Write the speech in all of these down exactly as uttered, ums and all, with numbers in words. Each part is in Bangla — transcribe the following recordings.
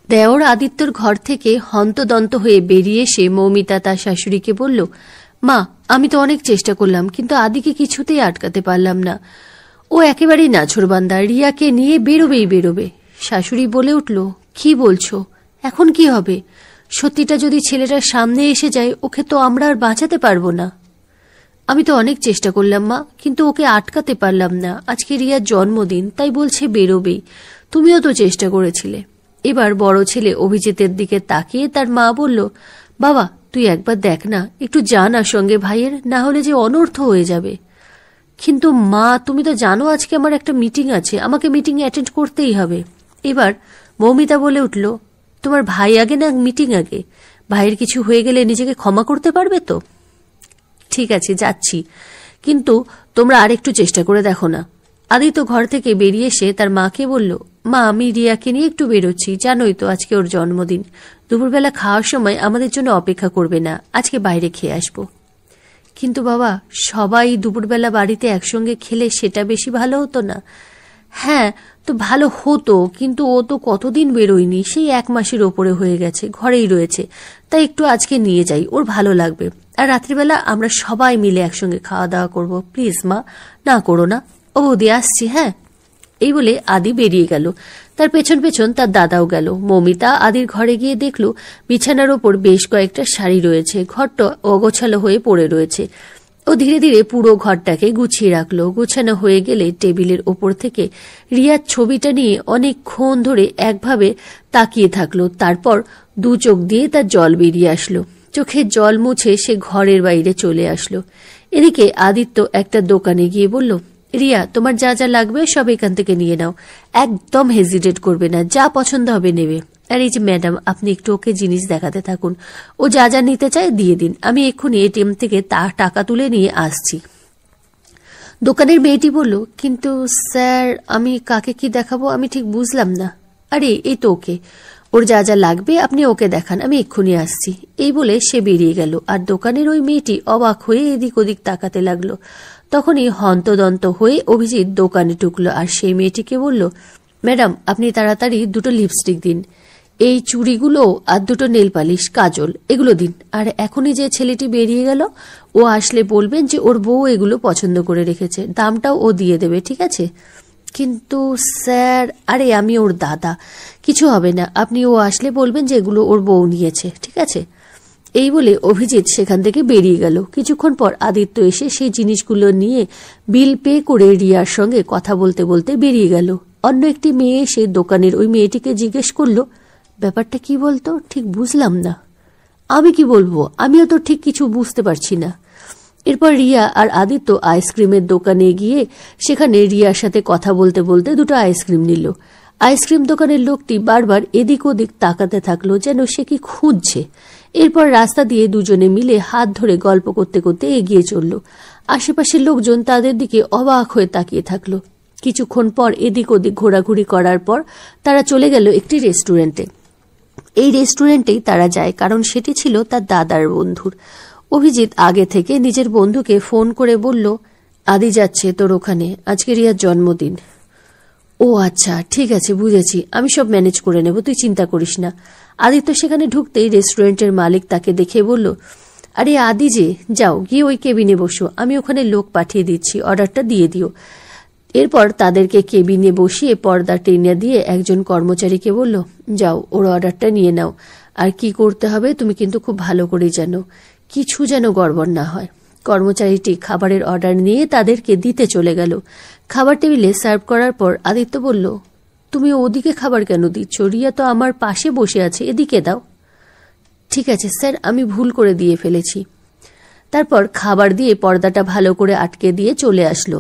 দেওর আদিত্যর ঘর থেকে হন্তদন্ত হয়ে বেরিয়ে এসে মৌমিতা তার শাশুড়িকে বলল, মা, আমি তো অনেক চেষ্টা করলাম, কিন্তু আদিকে কিছুতেই আটকাতে পারলাম না। ও একেবারেই নাছোড়বান্দা, রিয়াকে নিয়ে বেরোবেই বেরোবে। শাশুড়ি বলে উঠল, কি বলছো? এখন কি হবে? সত্যিটা যদি ছেলেটার সামনে এসে যায়, ওকে তো আমরা আর বাঁচাতে পারবো না। আমি তো অনেক চেষ্টা করলাম মা, কিন্তু ওকে আটকাতে পারলাম না। আজকে রিয়ার জন্মদিন, তাই বলছে বেরোবেই। তুমিও তো চেষ্টা করেছিলে। এবার বড় ছেলে অভিজিতের দিকে তাকিয়ে তার মা বলল, বাবা তুই একবার দেখ না, একটু যা না সঙ্গে ভাইয়ের, না হলে যে অনর্থ হয়ে যাবে। কিন্তু মা, তুমি তো জানো আজকে আমার একটা মিটিং আছে, আমাকে মিটিং অ্যাটেন্ড করতেই হবে। এবার মৌমিতা বলে উঠল, তোমার ভাই আগে না মিটিং আগে? ভাইয়ের কিছু হয়ে গেলে নিজেকে ক্ষমা করতে পারবে তো? ঠিক আছে, যাচ্ছি, কিন্তু তোমরা আর একটু চেষ্টা করে দেখো না। আদিত্য ঘর থেকে বেরিয়ে এসে তার মাকে বলল, মা, আমি রিয়াকে নিয়ে একটু বেরোচ্ছি, জানোই তো আজকে ওর জন্মদিন। দুপুরবেলা খাওয়ার সময় আমাদের জন্য অপেক্ষা করবে না, আজকে বাইরে খেয়ে আসবো। কিন্তু বাবা, সবাই দুপুরবেলা বাড়িতে একসঙ্গে খেলে সেটা বেশি ভালো হতো না? হ্যাঁ তো ভালো হতো, কিন্তু ও তো কতদিন বেরোয়নি, সেই এক মাসের ওপরে হয়ে গেছে, ঘরেই রয়েছে। তাই একটু আজকে নিয়ে যাই, ওর ভালো লাগবে। আর রাত্রিবেলা আমরা সবাই মিলে একসঙ্গে খাওয়া দাওয়া করবো। প্লিজ মা, না করো না। ও বৌদি, আসছি। হ্যাঁ। এই বলে আদি বেরিয়ে গেল। তার পেছন পেছন তার দাদাও গেল। মৌমিতা আদির ঘরে গিয়ে দেখল বিছানার ওপর বেশ কয়েকটা শাড়ি রয়েছে, ঘরটা অগোছালো হয়ে পড়ে রয়েছে। ও ধীরে ধীরে পুরো ঘরটাকে গুছিয়ে রাখলো। গুছানো হয়ে গেলে টেবিলের ওপর থেকে রিয়ার ছবিটা নিয়ে অনেকক্ষণ ধরে একভাবে তাকিয়ে থাকলো। তারপর দু চোখ দিয়ে তার জল বেরিয়ে আসলো। চোখের জল মুছে সে ঘরের বাইরে চলে আসলো। এদিকে আদিত্য একটা দোকানে গিয়ে বলল, রিয়া, তোমার যা যা লাগবে সব এখান থেকে নিয়ে নাও, একদম হেজিটেট করবে না, যা পছন্দ হবে নেবে। আর এই যে ম্যাডাম, আপনি একটু ওকে জিনিস দেখাতে থাকুন, ও যা যা নিতে চায় দিয়ে দিন, আমি এক্ষুনি এটিএম থেকে তার টাকা তুলে নিয়ে আসছি। দোকানের মেয়েটি বলল, কিন্তু স্যার, আমি কাকে কি দেখাবো আমি ঠিক বুঝলাম না। আরে এই তো ওকে, ওর যা যা লাগবে আপনি ওকে দেখান, আমি এক্ষুনি আসছি। এই বলে সে বেরিয়ে গেল। আর দোকানের ওই মেয়েটি অবাক হয়ে এদিক ওদিক তাকাতে লাগলো। তখনই হন্তদন্ত হয়ে অভিজিৎ দোকানে ঢুকলো আর সেই মেয়েটিকে বলল, ম্যাডাম, আপনি তাড়াতাড়ি দুটো লিপস্টিক দিন, এই চুড়িগুলো আর দুটো নেল পালিশ, কাজল, এগুলো দিন। আর এখনই যে ছেলেটি বেরিয়ে গেল, ও আসলে বলবেন যে ওর বউ এগুলো পছন্দ করে রেখেছে, দামটাও ও দিয়ে দেবে, ঠিক আছে? কিন্তু স্যার, আরে আমি ওর দাদা, কিছু হবে না, আপনি ও আসলে বলবেন যে এগুলো ওর বউ নিয়েছে, ঠিক আছে? এই বলে অভিজিৎ সেখান থেকে বেরিয়ে গেল। কিছুক্ষণ পর আদিত্য এসে সেই জিনিসগুলো নিয়ে বিল পে করে রিয়ার সঙ্গে কথা বলতে বলতে বেরিয়ে গেল। অন্য একটি মেয়ে এসে দোকানের ওই মেয়েটিকে জিজ্ঞেস করলো, ব্যাপারটা কি বলতো, ঠিক বুঝলাম না। আমি কি বলবো, আমিও তো ঠিক কিছু বুঝতে পারছি না। এরপর রিয়া আর আদিত্য আইসক্রিমের দোকানে গিয়ে সেখানে রিয়ার সাথে কথা বলতে বলতে দুটো আইসক্রিম নিল। আইসক্রিম দোকানের লোকটি বারবার এদিক ওদিক তাকাতে থাকলো, যেন সে কি খুঁজছে। এরপর রাস্তা দিয়ে দুজনে মিলে হাত ধরে গল্প করতে করতে এগিয়ে চলল। আশেপাশের লোকজন তাদের দিকে অবাক হয়ে তাকিয়ে থাকলো। কিছুক্ষণ পর এদিক ওদিক ঘোরাঘুরি করার পর তারা চলে গেল একটি রেস্টুরেন্টে। এই রেস্টুরেন্টেই তারা যায় কারণ সেটি ছিল তার দাদার বন্ধুর। অভিজিৎ আগে থেকে নিজের বন্ধুকে ফোন করে বলল, আদি যাচ্ছে তোর ওখানে, আজকে রিয়ার জন্মদিন। ও আচ্ছা, ঠিক আছে, বুঝেছি, আমি সব ম্যানেজ করে নেব, তুই চিন্তা করিস না। আদিত্য সেখানে ঢুকতেই রেস্টুরেন্টের মালিক তাকে দেখে বলল, আরে আদি যে, যাও গিয়ে ওই কেবিনে বসো, আমি ওখানে লোক পাঠিয়ে দিচ্ছি, অর্ডারটা দিয়ে দিও। এরপর তাদেরকে কেবিনে বসিয়ে পর্দা টেনে দিয়ে একজন কর্মচারীকে বলল, যাও ওর অর্ডারটা নিয়ে নাও, আর কি করতে হবে তুমি কিন্তু খুব ভালো করেই জানো, কিছু যেন গড়বড় না হয়। কর্মচারীটি খাবারের অর্ডার নিয়ে তাদেরকে দিতে চলে গেল। খাবার টেবিলে সার্ভ করার পর আদিত্য বলল, তুমি ওদিকে খাবার কেন দিচ্ছ? রিয়া তো আমার পাশে বসে আছে, এদিকে দাও। ঠিক আছে স্যার, আমি ভুল করে দিয়ে ফেলেছি। তারপর খাবার দিয়ে পর্দাটা ভালো করে আটকে দিয়ে চলে আসলো।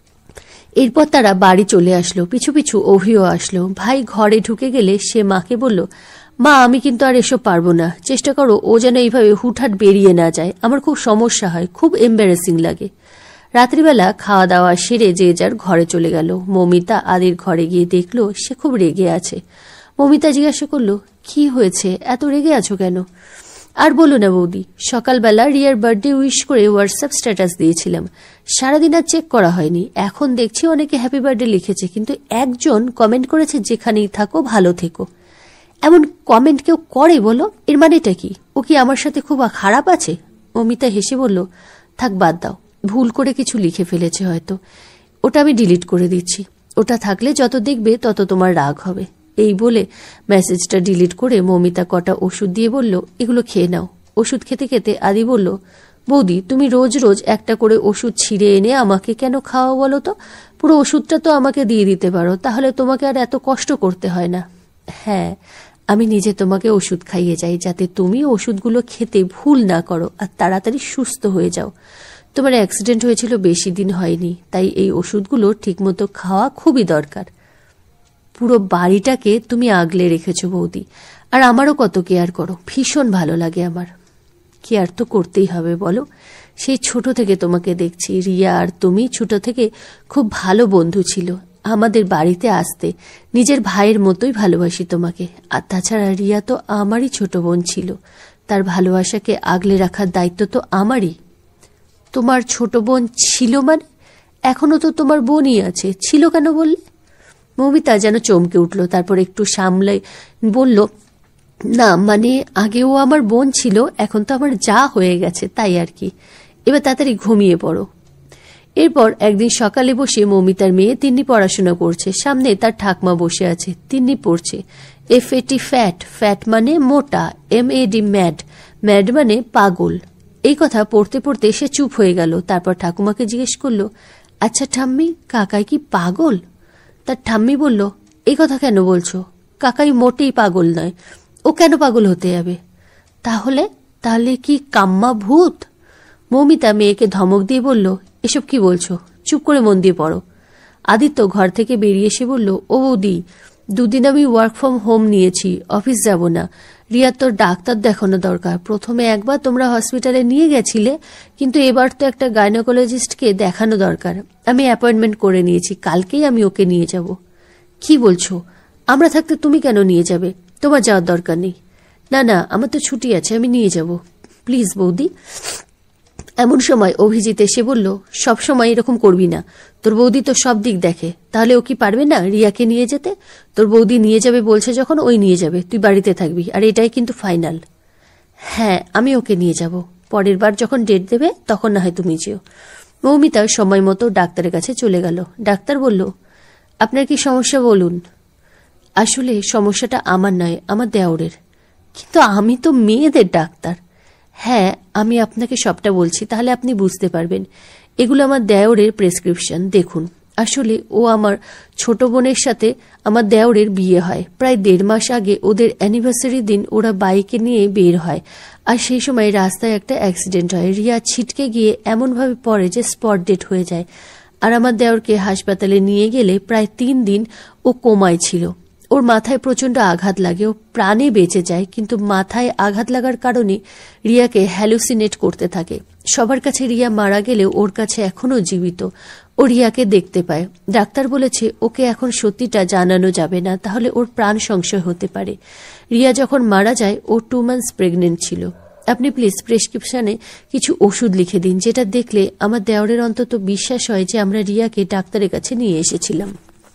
এরপর তারা বাড়ি চলে আসলো। পিছু পিছু অভিও আসলো। ভাই ঘরে ঢুকে গেলে সে মাকে বলল, মা, আমি কিন্তু আর এসব পারবো না, চেষ্টা করো ও যেন এইভাবে হুটহাট বেরিয়ে না যায়, আমার খুব সমস্যা হয়, খুব এম্বারেসিং লাগে। রাত্রিবেলা খাওয়া দাওয়া সেরে যে যার ঘরে চলে গেল। মৌমিতা আদির ঘরে গিয়ে দেখলো সে খুব রেগে আছে। মৌমিতা জিজ্ঞাসা করলো, কি হয়েছে, এত রেগে আছো কেন? আর বলো না বৌদি, সকালবেলা রিয়ার বার্থডে উইশ করে হোয়াটসঅ্যাপ স্ট্যাটাস দিয়েছিলাম, সারাদিন আর চেক করা হয়নি। এখন দেখছি অনেকে হ্যাপি বার্থডে লিখেছে, কিন্তু একজন কমেন্ট করেছে, যেখানেই থাকো ভালো থেকো। এমন কমেন্ট কেউ করে বলো? এর মানেটা কি? ও কি আমার সাথে খুব খারাপ আছে? মৌমিতা হেসে বলল, থাক বাদ দাও, ভুল করে কিছু লিখে ফেলেছে হয়তো, ওটা আমি ডিলিট করে দিচ্ছি। ওটা থাকলে যত দেখবে তত তোমার রাগ হবে। এই বলে মেসেজটা ডিলিট করে মৌমিতা কটা ওষুধ দিয়ে বলল, এগুলো খেয়ে নাও। ওষুধ খেতে খেতে আদি বলল, বৌদি তুমি রোজ রোজ একটা করে ওষুধ ছিঁড়ে এনে আমাকে কেন খাওয়া বলো তো? পুরো ওষুধটা তো আমাকে দিয়ে দিতে পারো, তাহলে তোমাকে আর এত কষ্ট করতে হয় না। হ্যাঁ, আমি নিজে তোমাকে ওষুধ খাইয়ে যাই যাতে তুমি ওষুধগুলো খেতে ভুল না করো আর তাড়াতাড়ি সুস্থ হয়ে যাও। তোমার অ্যাক্সিডেন্ট হয়েছিল, বেশি দিন হয়নি, তাই এই ওষুধগুলো ঠিকমতো খাওয়া খুবই দরকার। পুরো বাড়িটাকে তুমি আগলে রেখেছো বৌদি, আর আমারও কত কেয়ার করো, ভীষণ ভালো লাগে আমার। কেয়ার তো করতেই হবে বলো, সেই ছোট থেকে তোমাকে দেখছি। রিয়া আর তুমি ছোট থেকে খুব ভালো বন্ধু ছিল। আমাদের বাড়িতে আসতে নিজের ভাইয়ের মতোই ভালোবাসি তোমাকে। আর তাছাড়া রিয়া তো আমারই ছোট বোন ছিল, তার ভালোবাসাকে আগলে রাখার দায়িত্ব তো আমারই। তোমার ছোট বোন ছিল মানে? এখনো তো তোমার বোনই আছে, ছিল কেন বললে? মৌমিতা যেন চমকে উঠল, তারপর একটু সামলে বলল, না মানে আগেও আমার বোন ছিল, এখন তো আমার যা হয়ে গেছে তাই আর কি। এবার তাড়াতাড়ি ঘুমিয়ে পড়ো। এরপর একদিন সকালে বসে মৌমিতার মেয়ে তিন্নি পড়াশোনা করছে, সামনে তার ঠাকমা বসে আছে। তিন্নি পড়ছে এফ এটি ফ্যাট, ফ্যাট মানে মোটা, M A D mad, mad মানে পাগল। এই কথা পড়তে পড়তে সে চুপ হয়ে গেল। তারপর ঠাকুমাকে জিজ্ঞেস করলো, আচ্ছা ঠাম্মি, কাকাই কি পাগল? তার ঠাম্মি বলল, এই কথা কেন বলছো? কাকাই মোটেই পাগল নয়, ও কেন পাগল হতে যাবে? তাহলে তাহলে কি কাম্মা ভূত? মৌমিতা মেয়েকে ধমক দিয়ে বলল, এসব কি বলছো? চুপ করে মন দিয়ে পড়ো। আদিত্য ঘর থেকে বেরিয়ে এসে বলল, ও বৌদি, দুদিন আমি ওয়ার্ক ফ্রম হোম নিয়েছি, অফিস যাব না। রিয়া তোর ডাক্তার দেখানো দরকার। প্রথমে একবার তোমরা হসপিটালে নিয়ে গেছিলে, কিন্তু এবার তো একটা গাইনোকোলজিস্টকে দেখানো দরকার। আমি অ্যাপয়েন্টমেন্ট করে নিয়েছি, কালকেই আমি ওকে নিয়ে যাব। কি বলছো? আমরা থাকতে তুমি কেন নিয়ে যাবে? তোমার যাওয়ার দরকার নেই। না না, আমার তো ছুটি আছে, আমি নিয়ে যাব। প্লিজ বৌদি। এমন সময় অভিজিৎ এসে বলল, সব সময় এরকম করবি না, তোর বৌদি তো সব দিক দেখে। তাহলে ও কি পারবে না রিয়াকে নিয়ে যেতে? তোর বৌদি নিয়ে যাবে বলছে যখন, ওই নিয়ে যাবে, তুই বাড়িতে থাকবি, আর এটাই কিন্তু ফাইনাল। হ্যাঁ, আমি ওকে নিয়ে যাব, পরের বার যখন ডেট দেবে তখন না হয় তুমি যেও। মৌমিতা সময় মতো ডাক্তারের কাছে চলে গেল। ডাক্তার বলল, আপনার কি সমস্যা বলুন। আসলে সমস্যাটা আমার নয়, আমার দেওরের। কিন্তু আমি তো মেয়েদের ডাক্তার। হ্যাঁ, আমি আপনাকে সবটা বলছি, তাহলে আপনি বুঝতে পারবেন। এগুলো আমার দেওরের প্রেসক্রিপশন, দেখুন। আসলে ও আমার ছোট বোনের সাথে আমার দেওরের বিয়ে হয়। প্রায় দেড় মাস আগে ওদের অ্যানিভার্সারি দিন ওরা বাইকে নিয়ে বের হয়, আর সেই সময় রাস্তায় একটা অ্যাক্সিডেন্ট হয়। রিয়া ছিটকে গিয়ে এমনভাবে পড়ে যে স্পট ডেড হয়ে যায়। আর আমার দেওরকে হাসপাতালে নিয়ে গেলে প্রায় তিন দিন ও কোমায় ছিল। ওর মাথায় প্রচন্ড আঘাত লাগে, ও প্রাণে বেঁচে যায়, কিন্তু মাথায় আঘাত লাগার কারণে রিয়াকে হ্যালুসিনেট করতে থাকে। সবার কাছে রিয়া মারা গেলেও ওর কাছে এখনো জীবিত। ও রিয়াকে দেখতে পায়। ডাক্তার বলেছে ওকে এখন সত্যিটা জানানো যাবে না, তাহলে ওর প্রাণ সংশয় হতে পারে। রিয়া যখন মারা যায় ও টু মান্থস প্রেগনেন্ট ছিল। আপনি প্লিজ প্রেসক্রিপশনে কিছু ওষুধ লিখে দিন, যেটা দেখলে আমার দেওরের অন্তত বিশ্বাস হয় যে আমরা রিয়াকে ডাক্তারের কাছে নিয়ে এসেছিলাম।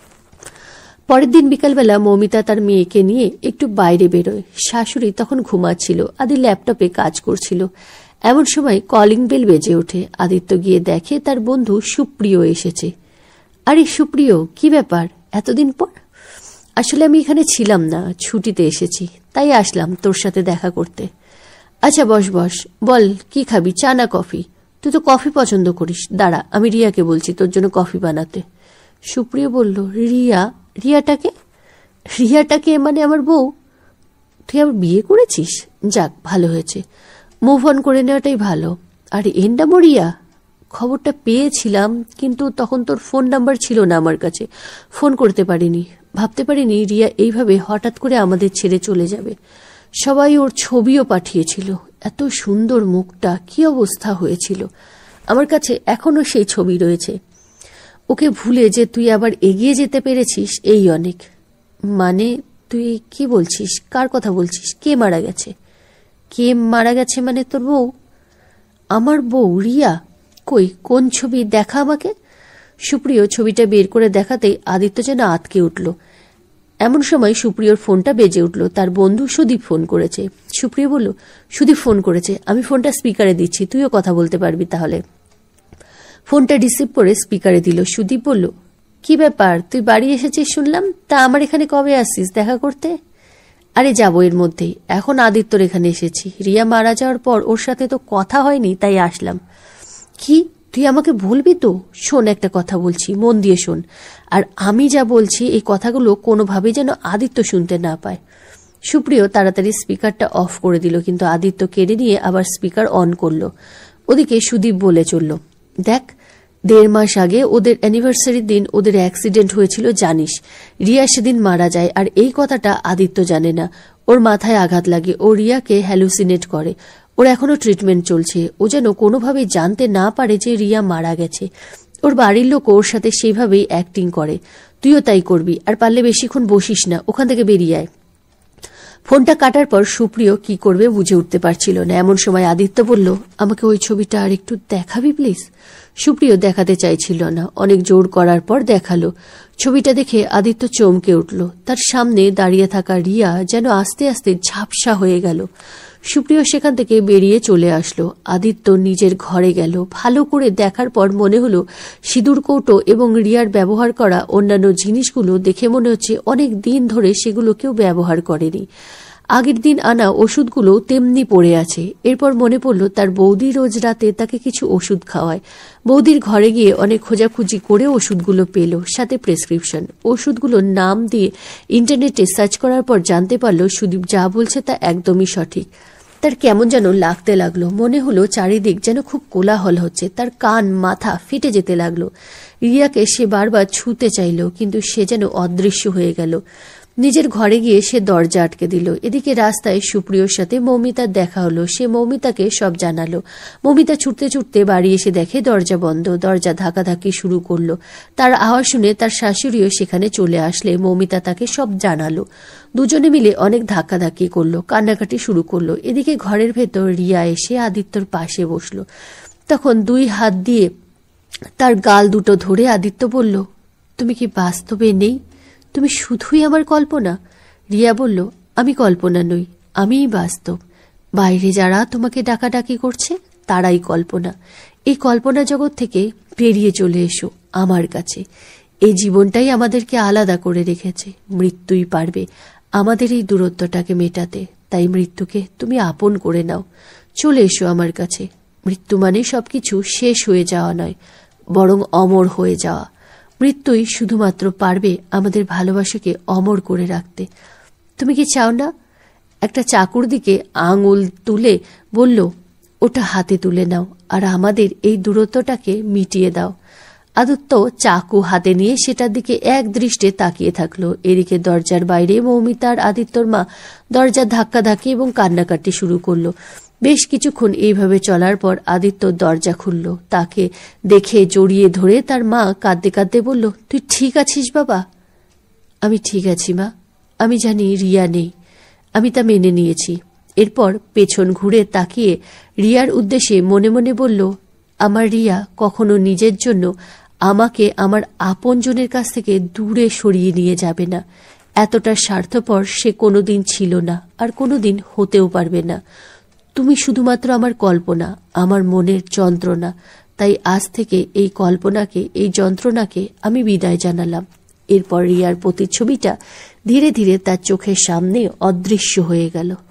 পরের দিন বিকালবেলা মৌমিতা তার মেয়েকে নিয়ে একটু বাইরে বেরোয়। শাশুড়ি তখন ঘুমাচ্ছিল, আদি ল্যাপটপে কাজ করছিল। এমন সময় কলিং বেল বেজে ওঠে। আদিত্য গিয়ে দেখে তার বন্ধু সুপ্রিয় এসেছে। আরে সুপ্রিয়, কি ব্যাপার এতদিন পর? আসলে আমি এখানে ছিলাম না, ছুটিতে এসেছি, তাই আসলাম তোর সাথে দেখা করতে। আচ্ছা বস বস, বল কি খাবি, চা না কফি? তুই তো কফি পছন্দ করিস, দাঁড়া আমি রিয়াকে বলছি তোর জন্য কফি বানাতে। সুপ্রিয় বলল, রিয়া? রিয়াটাকে? রিয়াটাকে মানে আমার বউ? তুই আবার বিয়ে করেছিস? যাক, ভালো হয়েছে, মুভ অন করে নেওয়াটাই ভালো। আর এর নামও রিয়া? খবরটা পেয়েছিলাম, কিন্তু তখন তোর ফোন নাম্বার ছিল না আমার কাছে, ফোন করতে পারিনি। ভাবতে পারিনি রিয়া এইভাবে হঠাৎ করে আমাদের ছেড়ে চলে যাবে। সবাই ওর ছবিও পাঠিয়েছিল, এত সুন্দর মুখটা, কি অবস্থা হয়েছিল। আমার কাছে এখনো সেই ছবি রয়েছে। ওকে ভুলে যে তুই আবার এগিয়ে যেতে পেরেছিস, এই অনেক। মানে তুই কি বলছিস? কার কথা বলছিস? কে মারা গেছে? কে মারা গেছে মানে তোর বউ? আমার বউ রিয়া? কই, কোন ছবি, দেখা আমাকে। সুপ্রিয় ছবিটা বের করে দেখাতেই আদিত্য যেন আতকে উঠল। এমন সময় সুপ্রিয়র ফোনটা বেজে উঠল। তার বন্ধু সুদীপ ফোন করেছে। সুপ্রিয় বলল, সুদীপ ফোন করেছে, আমি ফোনটা স্পিকারে দিচ্ছি, তুইও কথা বলতে পারবি তাহলে। ফোনটা রিসিভ করে স্পিকারে দিল। সুদীপ বলল, কি ব্যাপার, তুই বাড়ি এসেছিস শুনলাম, তা আমার এখানে কবে আসছিস দেখা করতে? আরে যাবো এর মধ্যেই, এখন আদিত্যর এখানে এসেছি। রিয়া মারা যাওয়ার পর ওর সাথে তো কথা হয়নি, তাই আসলাম। কি, তুই আমাকে বলবি তো? শোন, একটা কথা বলছি, মন দিয়ে শোন, আর আমি যা বলছি এই কথাগুলো কোনোভাবেই যেন আদিত্য শুনতে না পায়। সুপ্রিয় তাড়াতাড়ি স্পিকারটা অফ করে দিল, কিন্তু আদিত্য কেড়ে নিয়ে আবার স্পিকার অন করলো। ওদিকে সুদীপ বলে চলল, দেখ, দেড় মাস আগে ওদের অ্যানিভার্সারির দিন ওদের অ্যাক্সিডেন্ট হয়েছিল, জানিস? রিয়া সেদিন মারা যায়, আর এই কথাটা আদিত্য জানে না। ওর মাথায় আঘাত লাগে, ও রিয়াকে হ্যালুসিনেট করে। ওর এখনো ট্রিটমেন্ট চলছে। ও যেন কোনোভাবেই জানতে না পারে যে রিয়া মারা গেছে। ওর বাড়ির লোক ওর সাথে সেইভাবেই অ্যাক্টিং করে। তুইও তাই করবি, আর পারলে বেশিক্ষণ বসিস না, ওখান থেকে বেরিয়ে আয়। ফোনটা কাটার পর সুপ্রিয় কি করবে বুঝে উঠতে পারছিল না। এমন সময় আদিত্য বলল, আমাকে ওই ছবিটা আর একটু দেখাবি প্লিজ? সুপ্রিয় দেখাতে চাইছিল না, অনেক জোর করার পর দেখালো। ছবিটা দেখে আদিত্য চমকে উঠল। তার সামনে দাঁড়িয়ে থাকা রিয়া যেন আস্তে আস্তে ঝাপসা হয়ে গেল। সুপ্রিয় সেখান থেকে বেরিয়ে চলে আসলো। আদিত্য নিজের ঘরে গেল। ভালো করে দেখার পর মনে হলো সিঁদুর কৌটো এবং রিয়ার ব্যবহার করা অন্যান্য জিনিসগুলো দেখে মনে হচ্ছে অনেক দিন ধরে সেগুলো কেউ ব্যবহার করেনি। আগের দিন আনা ওষুধগুলো তেমনি পড়ে আছে। এরপর মনে পড়ল তার বৌদি রোজ রাতে তাকে কিছু ওষুধ খাওয়ায়। বৌদির ঘরে গিয়ে অনেক খোঁজাখুঁজি করে ওষুধগুলো পেল, সাথে প্রেসক্রিপশন। ওষুধগুলোর নাম দিয়ে ইন্টারনেটে সার্চ করার পর জানতে পারল সুদীপ যা বলছে তা একদমই সঠিক। তার কেমন যেন লাগতে লাগলো। মনে হলো চারিদিক যেন খুব কোলাহল হচ্ছে। তার কান মাথা ফেটে যেতে লাগলো। রিয়াকে সে বারবার ছুঁতে চাইল, কিন্তু সে যেন অদৃশ্য হয়ে গেল। নিজের ঘরে গিয়ে সে দরজা আটকে দিল। এদিকে রাস্তায় সুপ্রিয়র সাথে মৌমিতার দেখা হলো। সে মৌমিতাকে সব জানালো। মৌমিতা ছুটতে ছুটতে বাড়ি এসে দেখে দরজা বন্ধ। দরজা ধাক্কাধাক্কি শুরু করলো। তার আওয়াজ শুনে তার শাশুড়িও সেখানে চলে আসলে মৌমিতা তাকে সব জানালো। দুজনে মিলে অনেক ধাক্কাধাক্কি করলো, কান্নাকাটি শুরু করলো। এদিকে ঘরের ভেতর রিয়া এসে আদিত্যর পাশে বসলো। তখন দুই হাত দিয়ে তার গাল দুটো ধরে আদিত্য বলল, তুমি কি বাস্তবে নেই? তুমি শুধুই আমার কল্পনা? রিয়া বলল, আমি কল্পনা নই, আমিই বাস্তব। বাইরে যারা তোমাকে ডাকাডাকি করছে তারাই কল্পনা। এই কল্পনা জগৎ থেকে বেরিয়ে চলে এসো আমার কাছে। এই জীবনটাই আমাদেরকে আলাদা করে রেখেছে। মৃত্যুই পারবে আমাদের এই দূরত্বটাকে মেটাতে। তাই মৃত্যুকে তুমি আপন করে নাও। চলে এসো আমার কাছে। মৃত্যু মানে সবকিছু শেষ হয়ে যাওয়া নয়, বরং অমর হয়ে যাওয়া। মৃত্যুই শুধুমাত্র পারবে আমাদের ভালোবাসাকে অমর করে রাখতে। তুমি কি চাও না? একটা চাকুর দিকে আঙুল তুলে বলল, ওটা হাতে তুলে নাও আর আমাদের এই দূরত্বটাকে মিটিয়ে দাও। আদিত্য চাকু হাতে নিয়ে সেটার দিকে এক দৃষ্টে তাকিয়ে থাকলো। এদিকে দরজার বাইরে মৌমিতা আর আদিত্যর মা দরজা ধাক্কাধাক্কি এবং কান্নাকাটি শুরু করলো। বেশ কিছুক্ষণ এইভাবে চলার পর আদিত্য দরজা খুলল। তাকে দেখে জড়িয়ে ধরে তার মা কাঁদতে কাঁদতে বলল, তুই ঠিক আছিস বাবা? আমি ঠিক আছি মা। আমি জানি রিয়া নেই, আমি তা মেনে নিয়েছি। এরপর পেছন ঘুরে তাকিয়ে রিয়ার উদ্দেশ্যে মনে মনে বলল, আমার রিয়া কখনো নিজের জন্য আমাকে আমার আপনজনের কাছ থেকে দূরে সরিয়ে নিয়ে যাবে না। এতটা স্বার্থপর সে কোনোদিন ছিল না, আর কোনোদিন হতেও পারবে না। তুমি শুধুমাত্র আমার কল্পনা, আমার মনের যন্ত্রণা। তাই আজ থেকে এই কল্পনাকে, এই যন্ত্রণাকে আমি বিদায় জানালাম। এরপর রিয়ার প্রতিচ্ছবিটা ধীরে ধীরে তার চোখের সামনে অদৃশ্য হয়ে গেল।